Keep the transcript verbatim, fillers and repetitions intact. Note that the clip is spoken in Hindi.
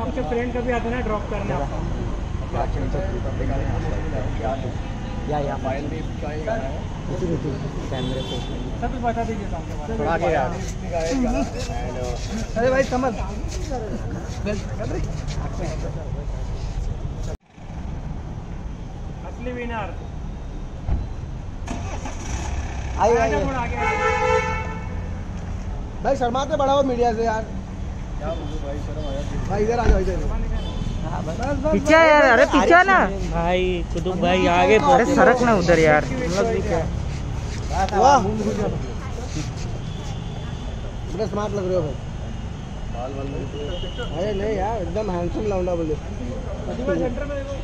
आपके फ्रेंड कभी आते ना ड्रॉप करने आपको या या मोबाइल भी कैमरे पे सब बता दीजिए थोड़ा आगे यार। अरे भाई समझ असली विनर आइए आइए भाई शर्माते बड़ा हो मीडिया से यार। भाई इधर आ जाओ इधर। पीछे यार, अरे पीछे ना भाई कुतुब भाई आगे अरे सड़क ना उधर यार। वाह बड़ा स्मार्ट लग रहे हो भाई। अरे नहीं यार एकदम हैंडसम लौंडा बोले। सेंटर में देखो